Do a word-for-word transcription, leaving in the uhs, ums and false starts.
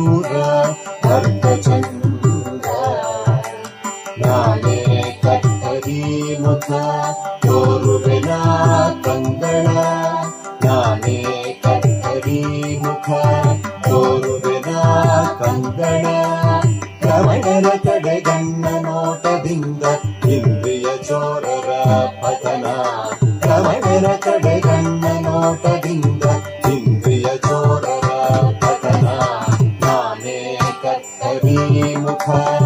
ದೂರ ಅರ್ಧಚಂದ್ರ ನಾನೇ ಕತ್ತರಿ ಮುಖ ತೋರುವೆನ ಕಂಗಳ ನಾನೇ ಕತ್ತರಿ ಮುಖ ತೋರುವೆನ ಕಂಗಳ ಪ್ರವಣರ ಕಡೆಗಣ್ಣ ನೋಟದಿಂದ ಇಂದ್ರಿಯ ಚೋರರ ಪತನ ಪ್ರವಣರ ಕಡೆಗಣ್ಣ ನೋಟದಿಂದ ಇಂದ್ರಿಯ ಚೋರರ ಪತನ ನಾನೇ ಕತ್ತರಿ ಮುಖ